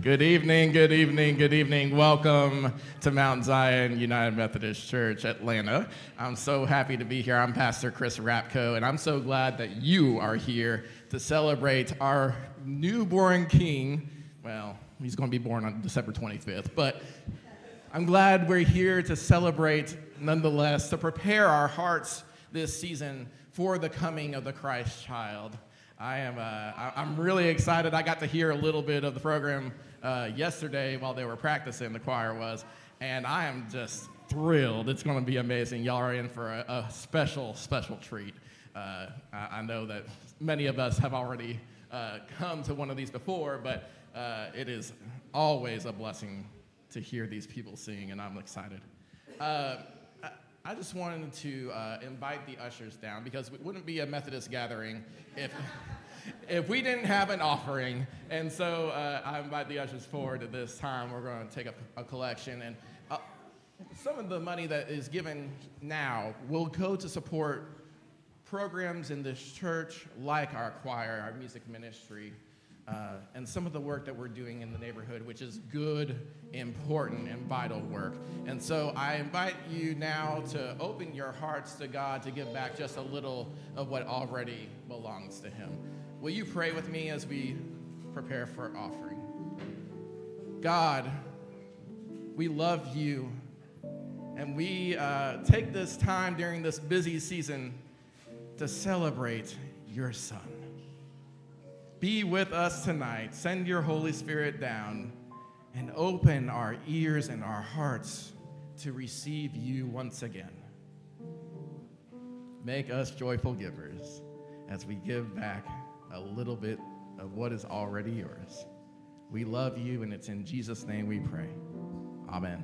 Good evening, good evening, good evening. Welcome to Mount Zion United Methodist Church, Atlanta. I'm so happy to be here. I'm Pastor Chris Rapko, and I'm so glad that you are here to celebrate our newborn king. Well, he's going to be born on December 25th, but I'm glad we're here to celebrate nonetheless, to prepare our hearts this season for the coming of the Christ child. I'm really excited. I got to hear a little bit of the program yesterday while they were practicing, the choir was, and I am just thrilled. It's going to be amazing. Y'all are in for a special, special treat. I know that many of us have already come to one of these before, but it is always a blessing to hear these people sing, and I'm excited. I just wanted to invite the ushers down because it wouldn't be a Methodist gathering if we didn't have an offering. And so I invite the ushers forward at this time. We're going to take a collection. And some of the money that is given now will go to support programs in this church like our choir, our music ministry, and some of the work that we're doing in the neighborhood, which is good, important, and vital work. And so I invite you now to open your hearts to God to give back just a little of what already belongs to Him. Will you pray with me as we prepare for offering? God, we love you, and we take this time during this busy season to celebrate your Son. Be with us tonight. Send your Holy Spirit down and open our ears and our hearts to receive you once again. Make us joyful givers as we give back a little bit of what is already yours. We love you, and it's in Jesus' name we pray. Amen.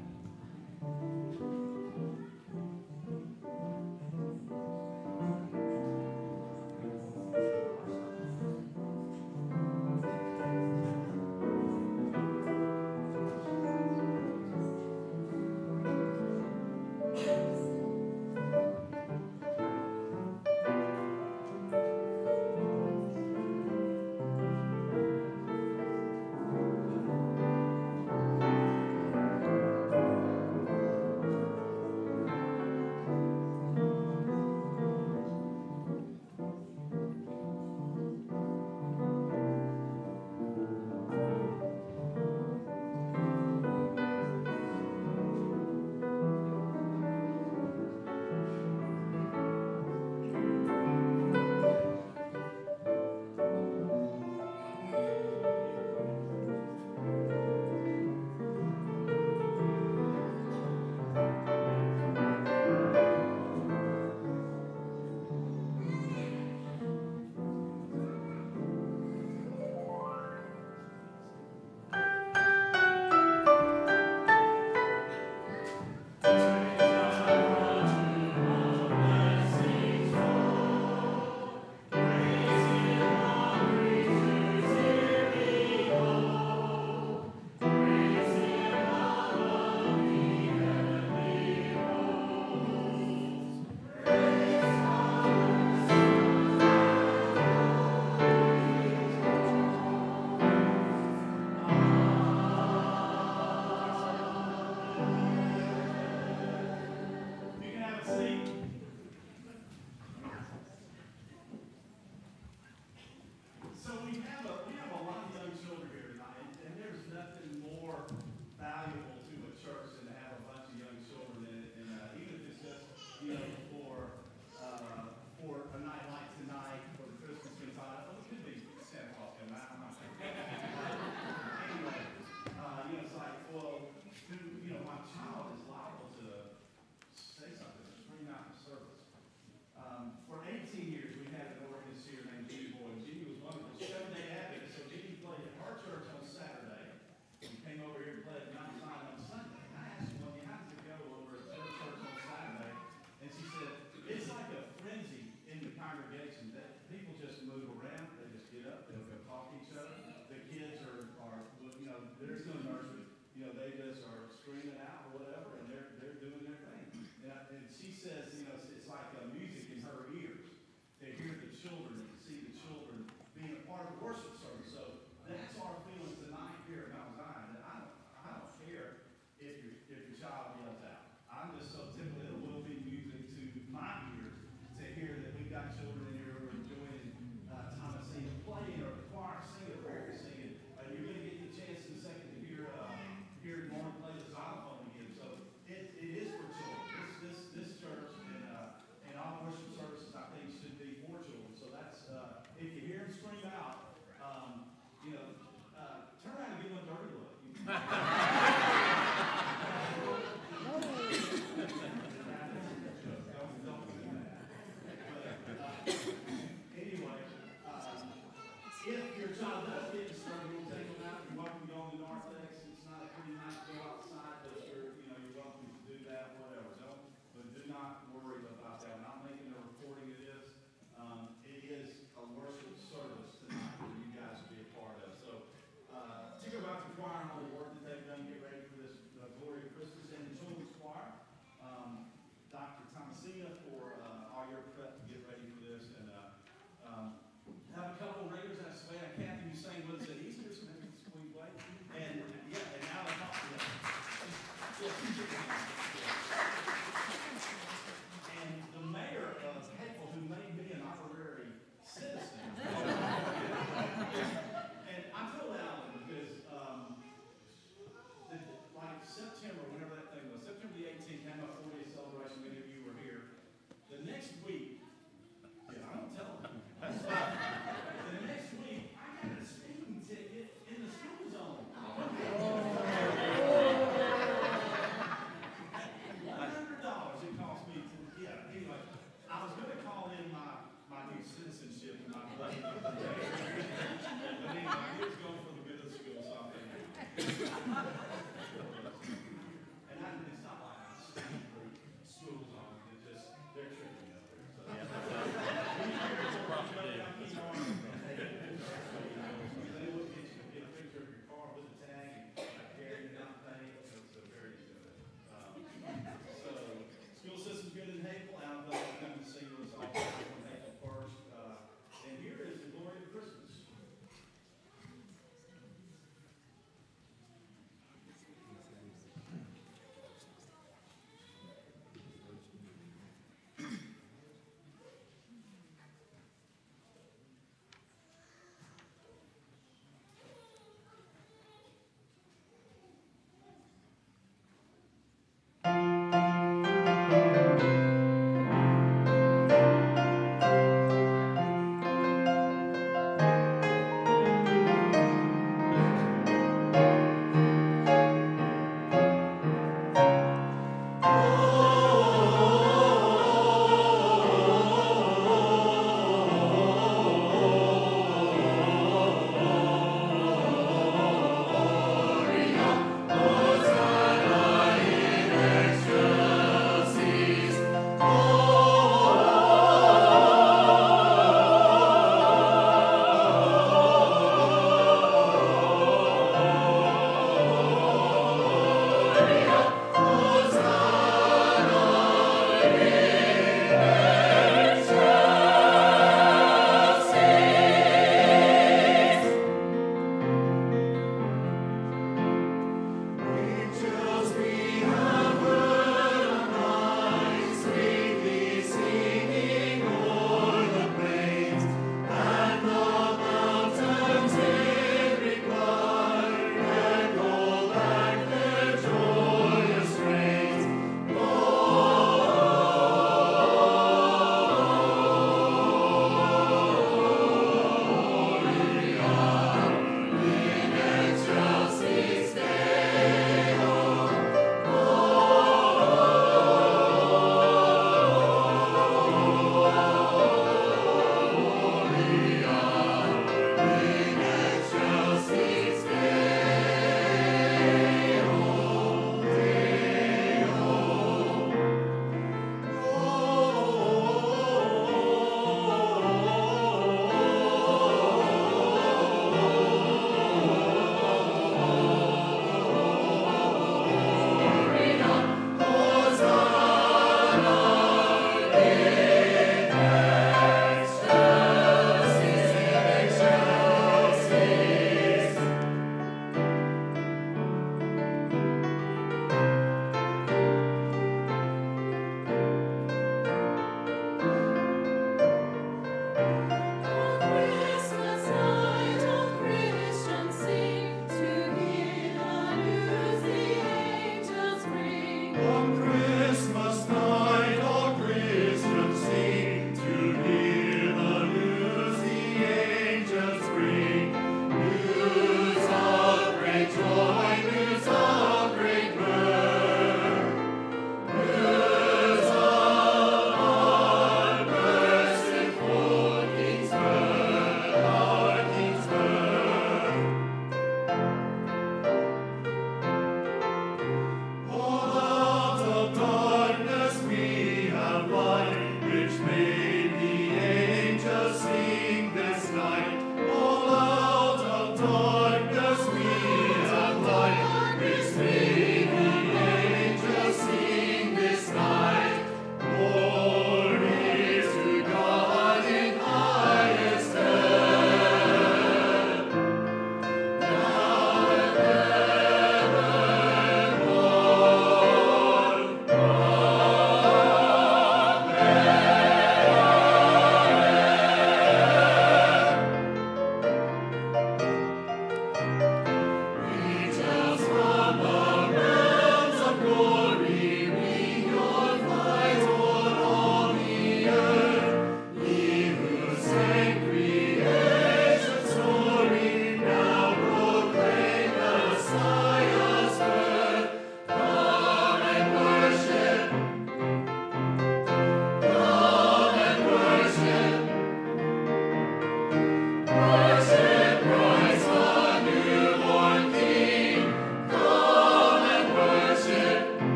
Being a part of the worship service. So that's our feeling tonight here at Mount Zion.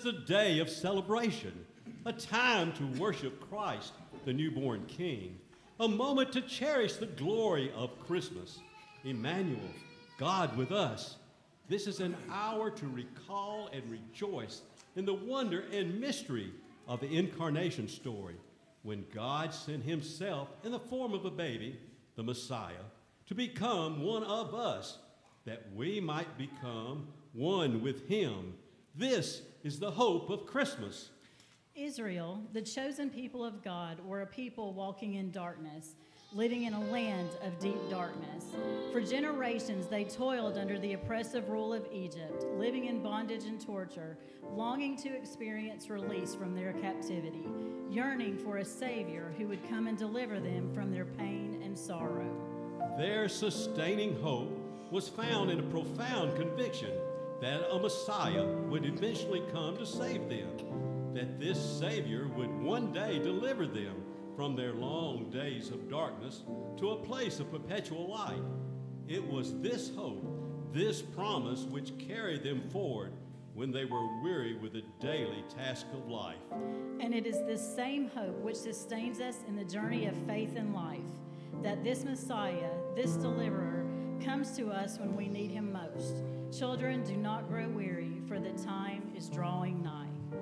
the day of celebration, a time to worship Christ, the newborn King, a moment to cherish the glory of Christmas. Emmanuel, God with us. This is an hour to recall and rejoice in the wonder and mystery of the incarnation story, when God sent himself in the form of a baby, the Messiah, to become one of us, that we might become one with him. This is the hope of Christmas. Israel, the chosen people of God, were a people walking in darkness, living in a land of deep darkness. For generations, they toiled under the oppressive rule of Egypt, living in bondage and torture, longing to experience release from their captivity, yearning for a Savior who would come and deliver them from their pain and sorrow. Their sustaining hope was found in a profound conviction that a Messiah would eventually come to save them, that this Savior would one day deliver them from their long days of darkness to a place of perpetual light. It was this hope, this promise, which carried them forward when they were weary with the daily task of life. And it is this same hope which sustains us in the journey of faith and life, that this Messiah, this deliverer, comes to us when we need him most. Children, do not grow weary, for the time is drawing nigh.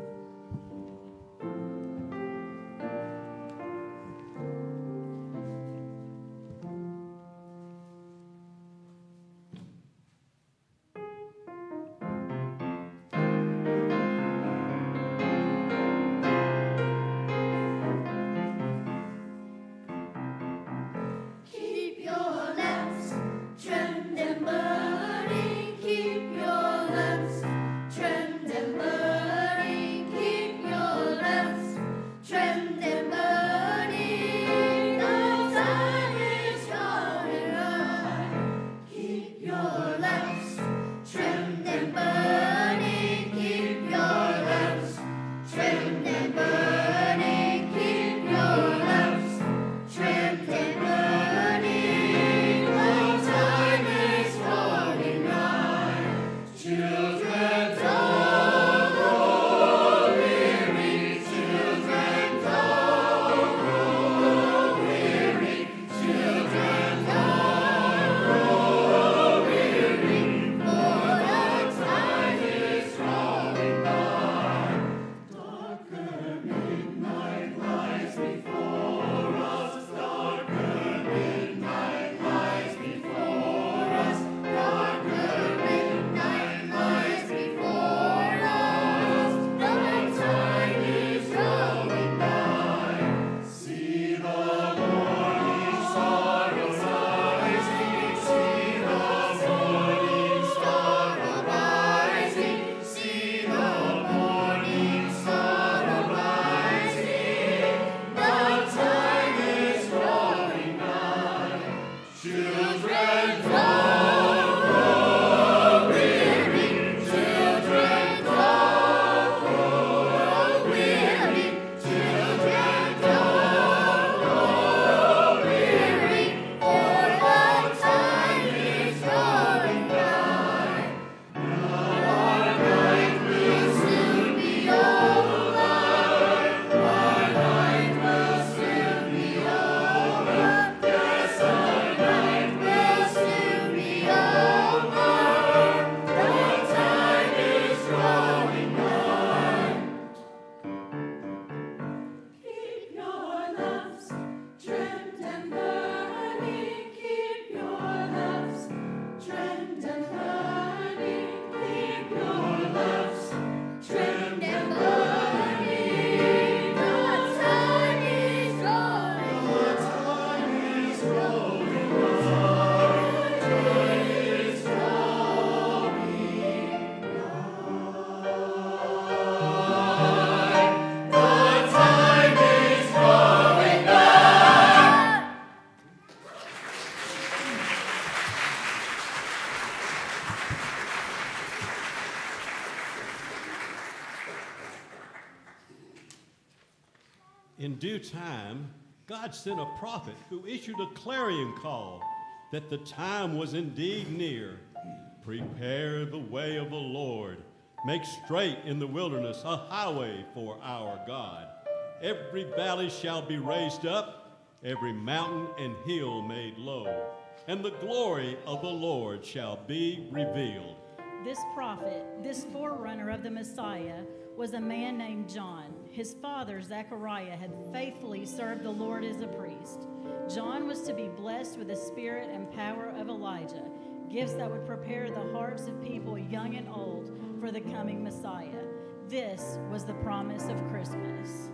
In due time, God sent a prophet who issued a clarion call that the time was indeed near. Prepare the way of the Lord. Make straight in the wilderness a highway for our God. Every valley shall be raised up, every mountain and hill made low, and the glory of the Lord shall be revealed. This prophet, this forerunner of the Messiah, was a man named John. His father, Zechariah, had faithfully served the Lord as a priest. John was to be blessed with the spirit and power of Elijah, gifts that would prepare the hearts of people young and old for the coming Messiah. This was the promise of Christmas.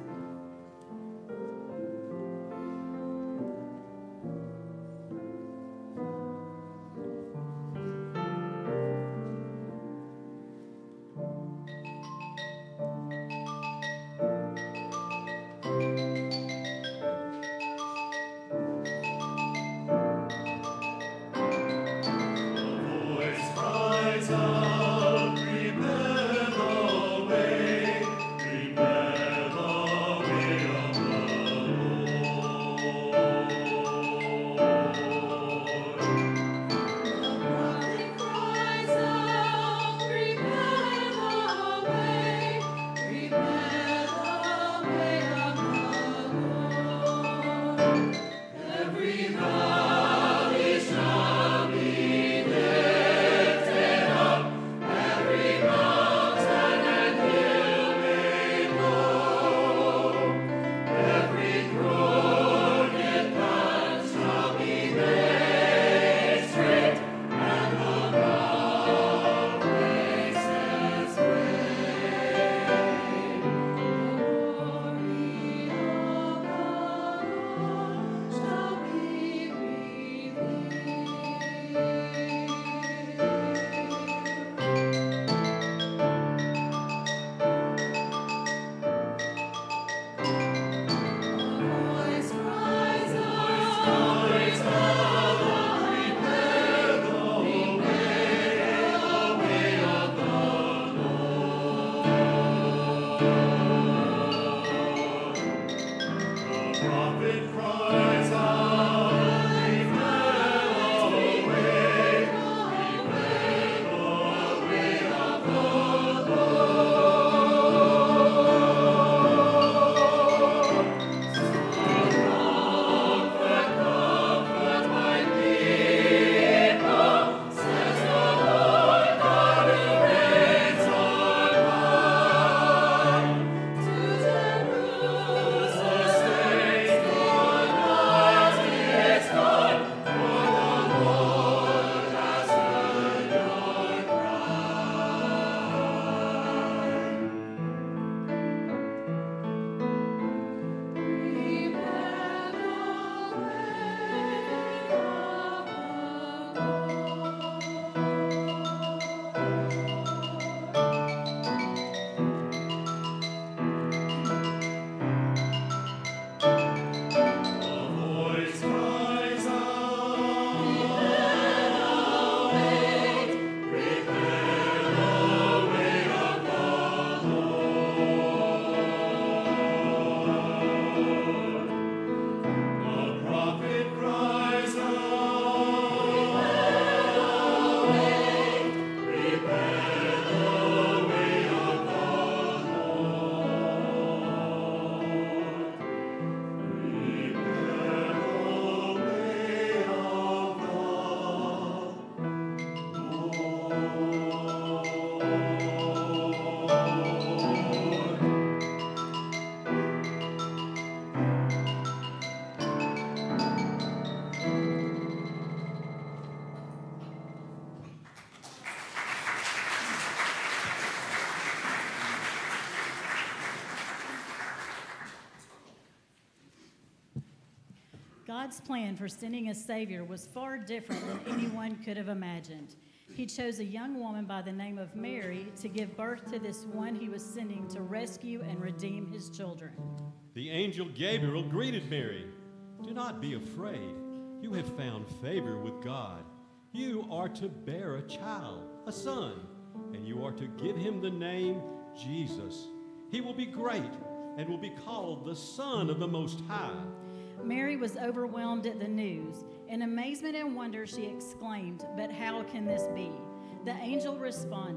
God's plan for sending a Savior was far different than anyone could have imagined. He chose a young woman by the name of Mary to give birth to this one he was sending to rescue and redeem his children. The angel Gabriel greeted Mary. "Do not be afraid. You have found favor with God. You are to bear a child, a son, and you are to give him the name Jesus. He will be great and will be called the Son of the Most High." Mary was overwhelmed at the news. In amazement and wonder, she exclaimed, "But how can this be?" The angel responded,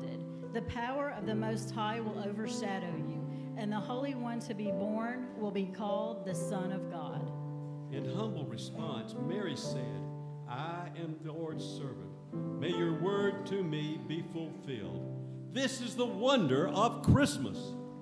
The power of the Most High will overshadow you, and the Holy One to be born will be called the Son of God. In humble response, Mary said, I am the Lord's servant. May your word to me be fulfilled. This is the wonder of Christmas.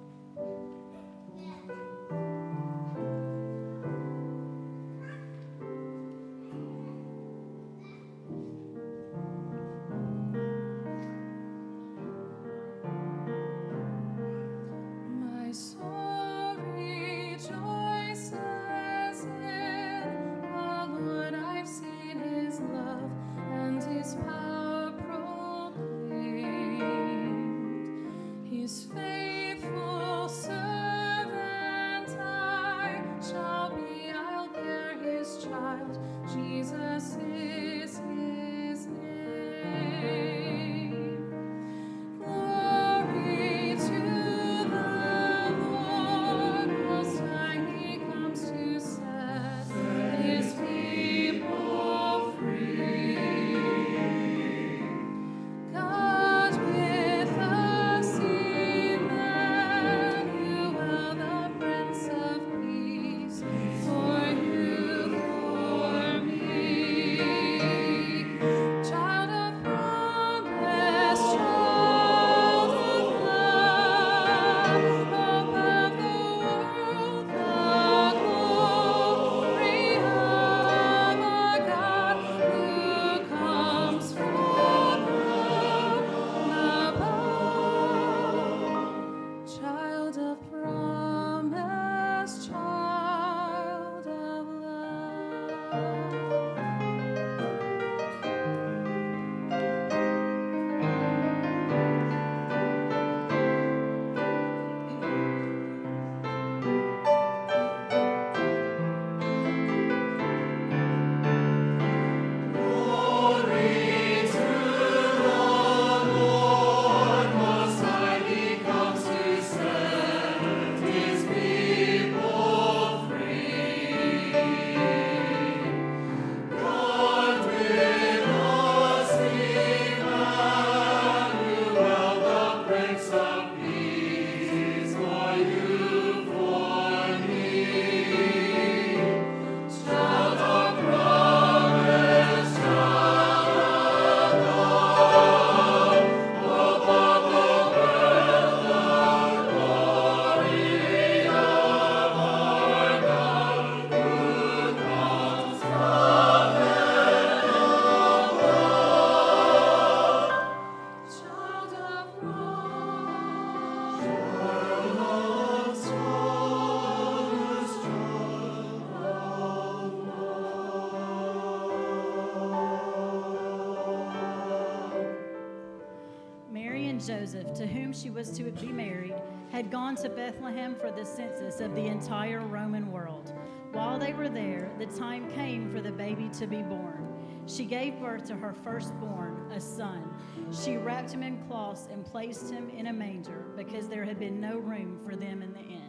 Joseph, to whom she was to be married, had gone to Bethlehem for the census of the entire Roman world. While they were there, the time came for the baby to be born. She gave birth to her firstborn, a son. She wrapped him in cloths and placed him in a manger because there had been no room for them in the inn.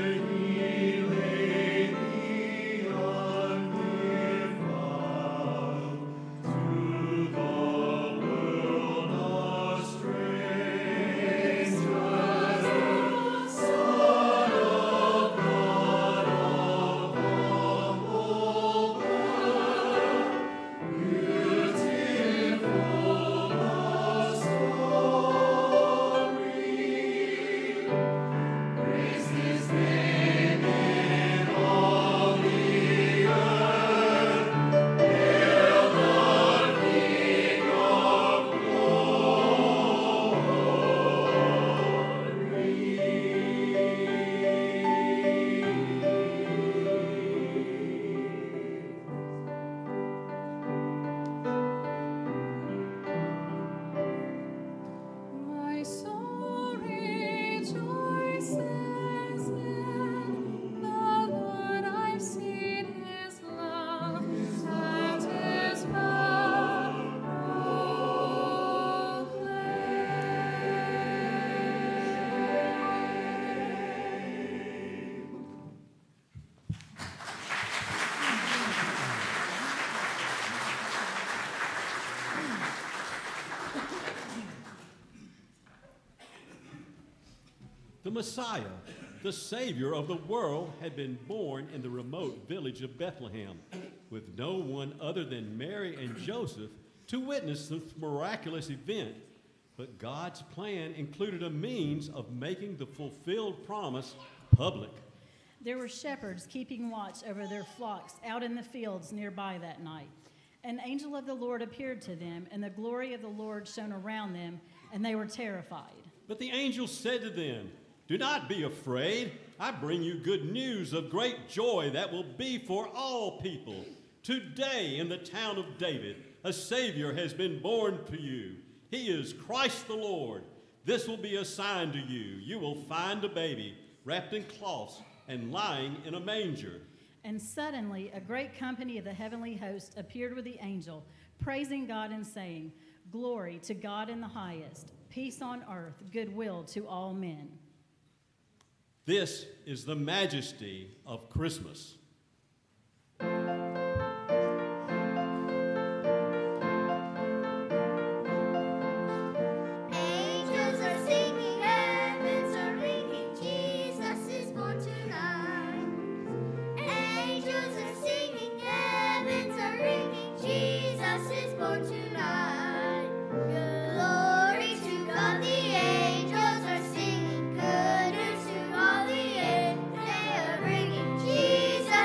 There he lay The Messiah, the Savior of the world, had been born in the remote village of Bethlehem, with no one other than Mary and Joseph to witness this miraculous event. But God's plan included a means of making the fulfilled promise public. There were shepherds keeping watch over their flocks out in the fields nearby that night. An angel of the Lord appeared to them, and the glory of the Lord shone around them, and they were terrified. But the angel said to them, "Do not be afraid. I bring you good news of great joy that will be for all people. Today in the town of David, a Savior has been born to you. He is Christ the Lord. This will be a sign to you. You will find a baby wrapped in cloths and lying in a manger." And suddenly a great company of the heavenly host appeared with the angel, praising God and saying, "Glory to God in the highest, peace on earth, goodwill to all men." This is the majesty of Christmas. Jesus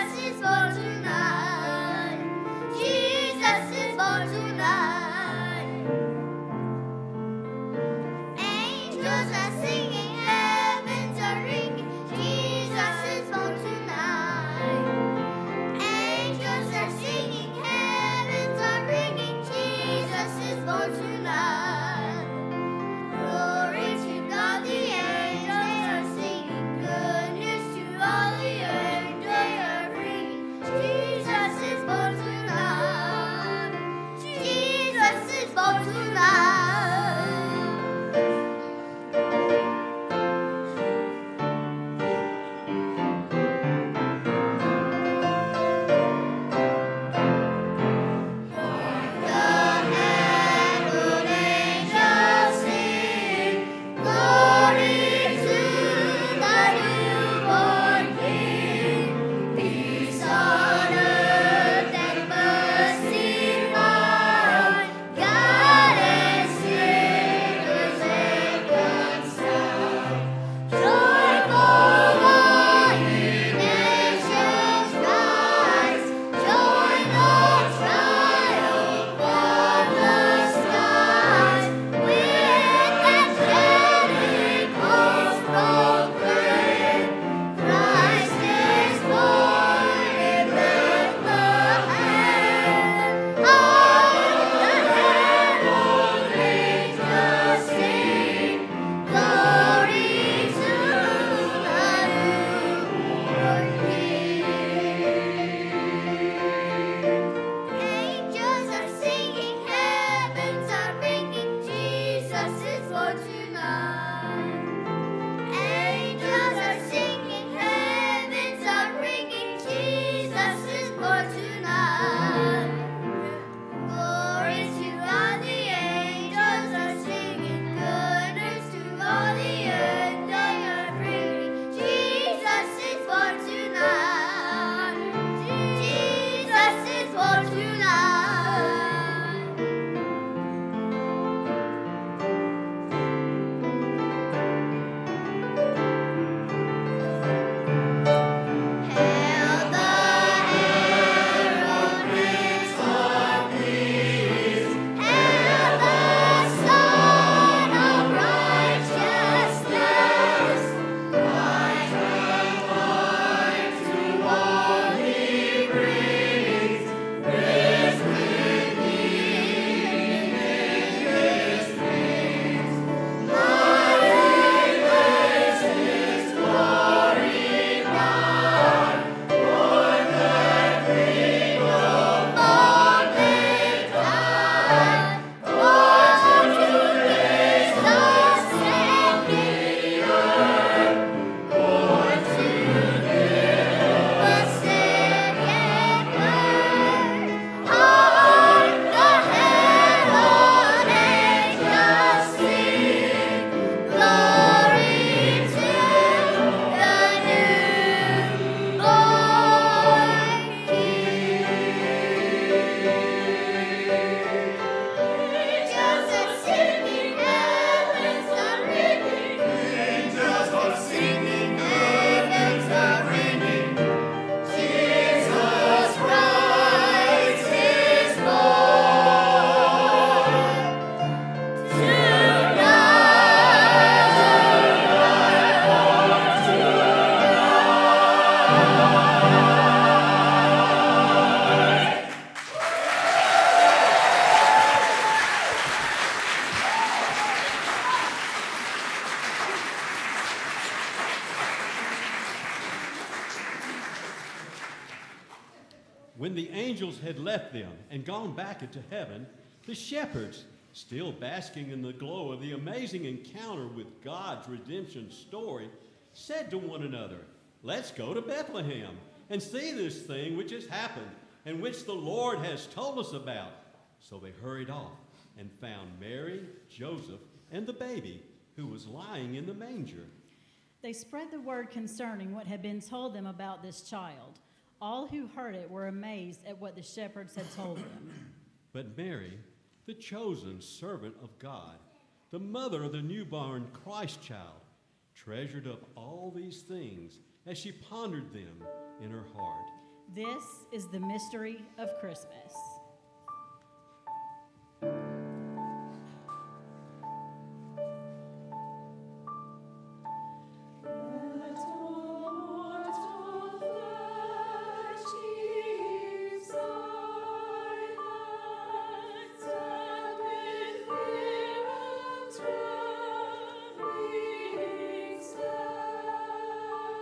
when the angels had left them and gone back into heaven, the shepherds, still basking in the glow of the amazing encounter with God's redemption story, said to one another, "Let's go to Bethlehem and see this thing which has happened and which the Lord has told us about." So they hurried off and found Mary, Joseph, and the baby who was lying in the manger. They spread the word concerning what had been told them about this child. All who heard it were amazed at what the shepherds had told them. But Mary, the chosen servant of God, the mother of the newborn Christ child, treasured up all these things as she pondered them in her heart. This is the mystery of Christmas.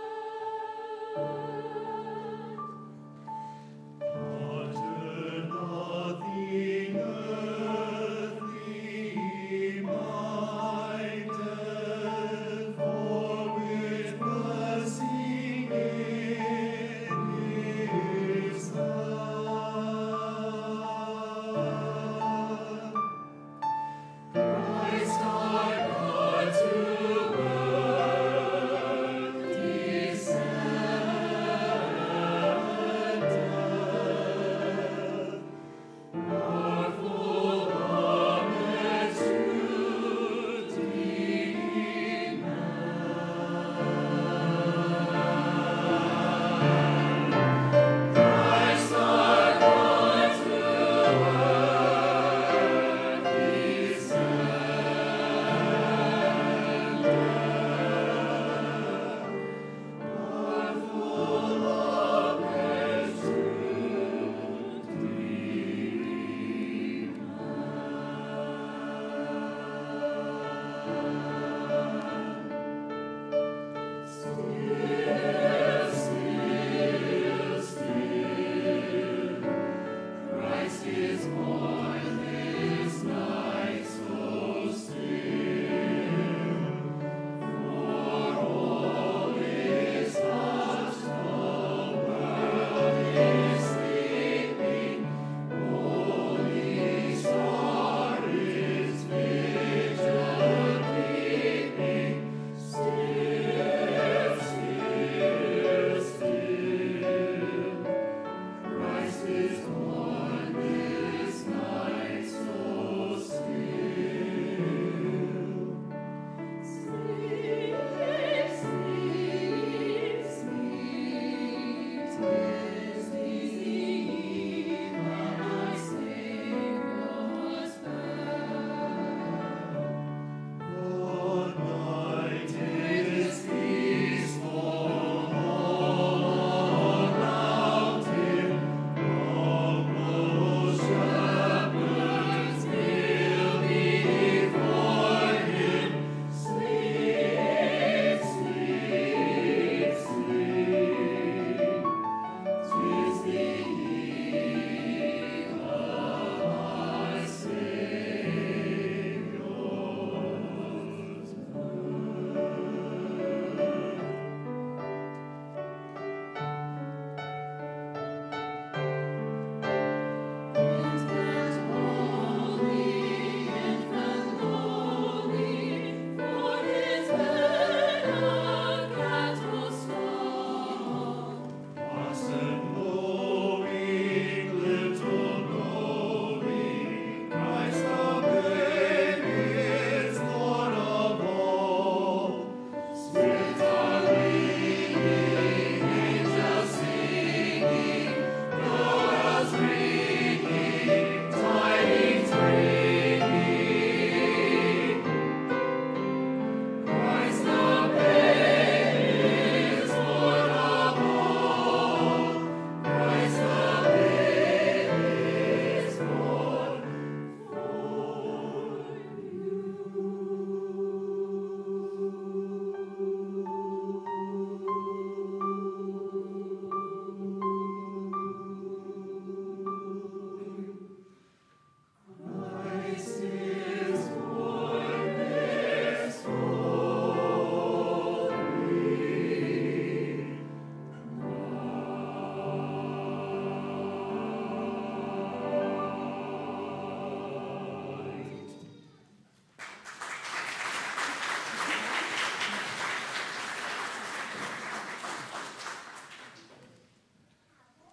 Amen.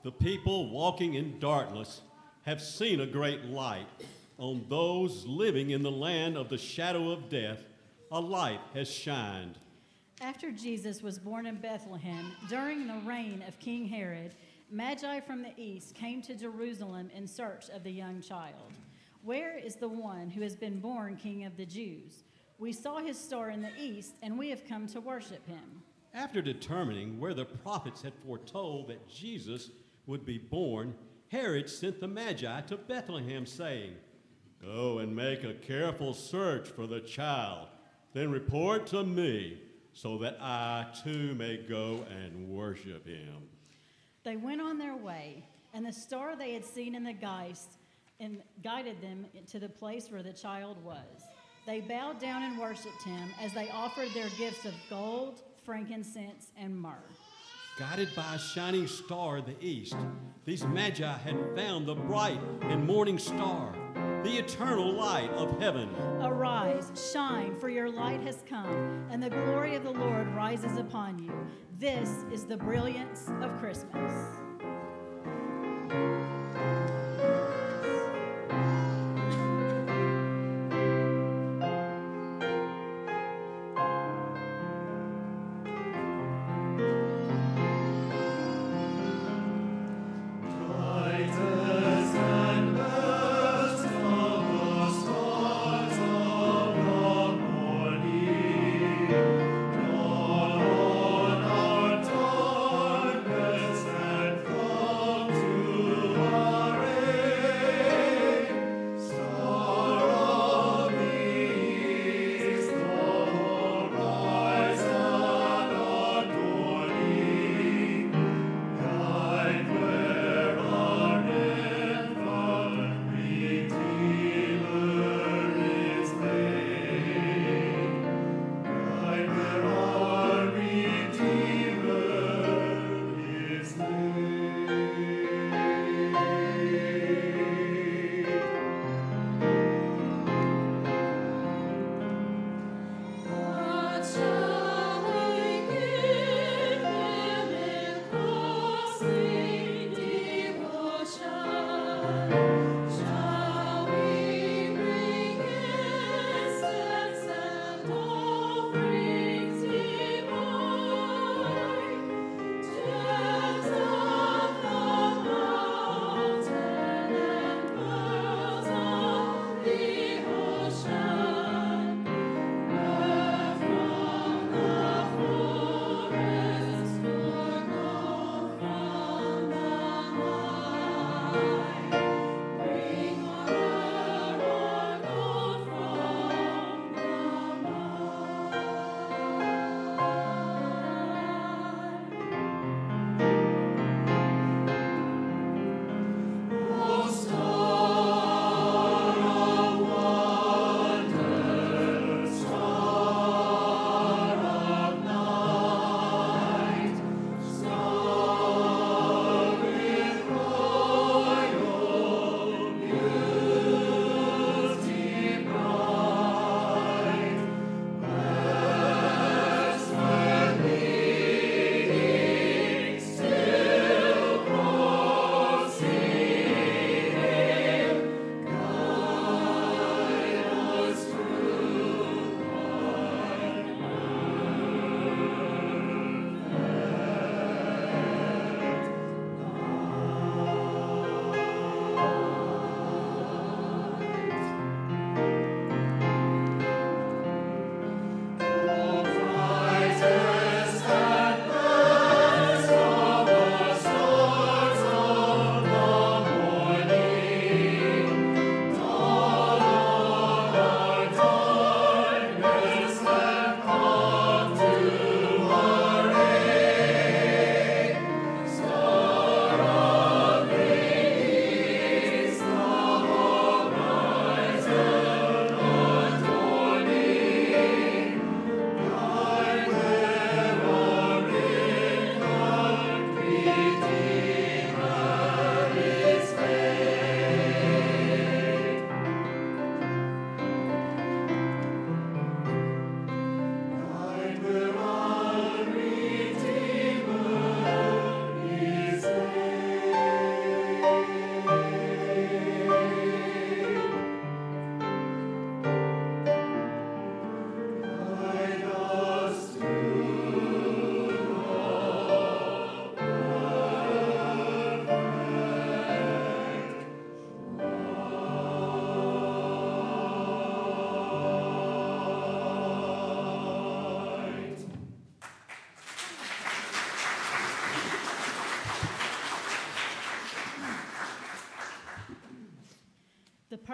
The people walking in darkness have seen a great light. On those living in the land of the shadow of death, a light has shined. After Jesus was born in Bethlehem, during the reign of King Herod, Magi from the east came to Jerusalem in search of the young child. Where is the one who has been born King of the Jews? We saw his star in the east, and we have come to worship him. After determining where the prophets had foretold that Jesus would be born, Herod sent the Magi to Bethlehem, saying, "Go and make a careful search for the child, then report to me, so that I too may go and worship him." They went on their way, and the star they had seen in the geist and guided them to the place where the child was. They bowed down and worshiped him as they offered their gifts of gold, frankincense, and myrrh. Guided by a shining star in the east, these Magi had found the bright and morning star, the eternal light of heaven. Arise, shine, for your light has come, and the glory of the Lord rises upon you. This is the brilliance of Christmas.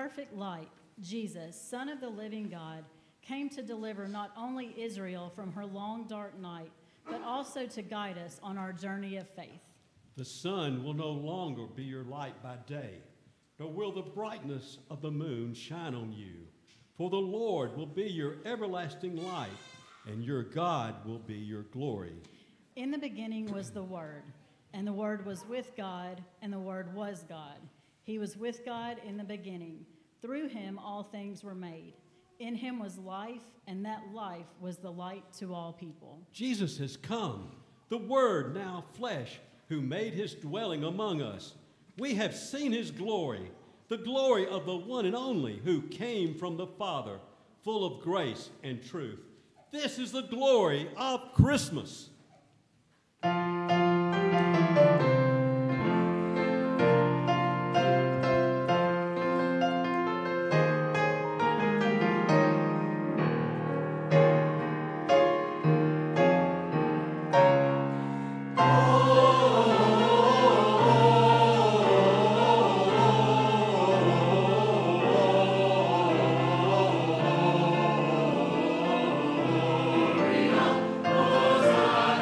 perfect light, Jesus, Son of the living God, came to deliver not only Israel from her long dark night, but also to guide us on our journey of faith. The sun will no longer be your light by day, nor will the brightness of the moon shine on you. For the Lord will be your everlasting light, and your God will be your glory. In the beginning was the Word, and the Word was with God, and the Word was God. He was with God in the beginning. Through him all things were made. In him was life, and that life was the light to all people. Jesus has come, the Word now flesh, who made his dwelling among us. We have seen his glory, the glory of the one and only who came from the Father, full of grace and truth. This is the glory of Christmas. Hosanna.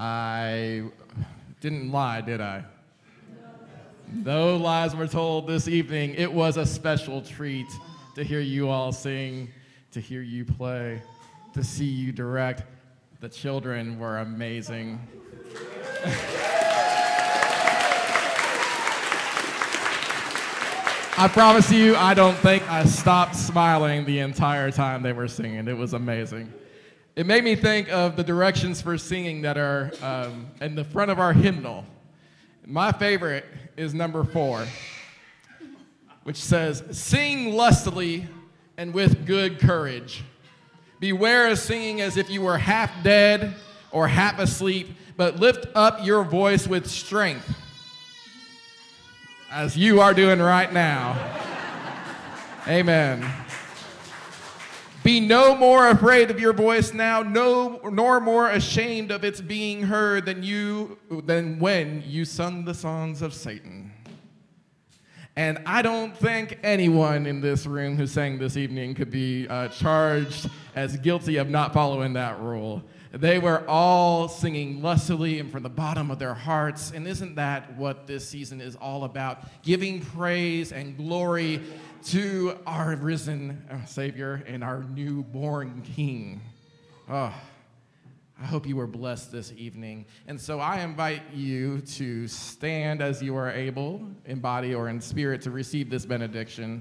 I didn't lie, did I? No lies were told this evening. It was a special treat to hear you all sing, to hear you play, to see you direct. The children were amazing. I promise you, I don't think I stopped smiling the entire time they were singing. It was amazing. It made me think of the directions for singing that are in the front of our hymnal. My favorite is number 4, which says, "Sing lustily and with good courage. Beware of singing as if you were half dead or half asleep, but lift up your voice with strength, as you are doing right now." Amen. "Be no more afraid of your voice now, nor more ashamed of its being heard than when you sung the songs of Satan." And I don't think anyone in this room who sang this evening could be charged as guilty of not following that rule. They were all singing lustily and from the bottom of their hearts. And isn't that what this season is all about? Giving praise and glory to our risen Savior and our newborn King. Oh, I hope you were blessed this evening. And so I invite you to stand as you are able, in body or in spirit, to receive this benediction.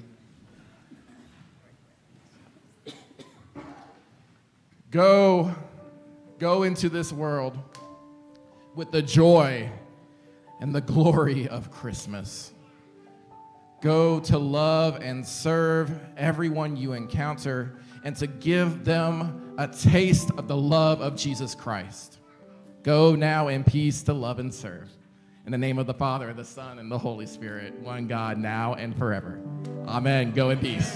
Go into this world with the joy and the glory of Christmas. Go to love and serve everyone you encounter and to give them a taste of the love of Jesus Christ. Go now in peace to love and serve. In the name of the Father, the Son, and the Holy Spirit, one God, now and forever. Amen. Go in peace.